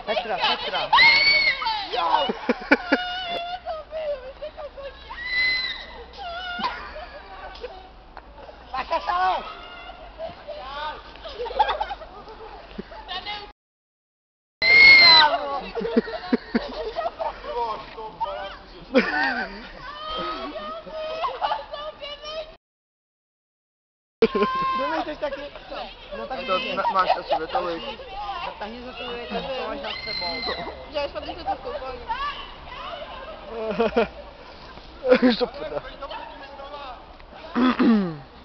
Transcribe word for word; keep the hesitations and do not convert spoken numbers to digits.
Petra, Petra. Baixa salão! Dove sei sta qui? Non t'ha detto Masz sobie to łyk. tak nie zatuje, to byłaś nad sobą. Wziąłeś pod to spokojnie. Super.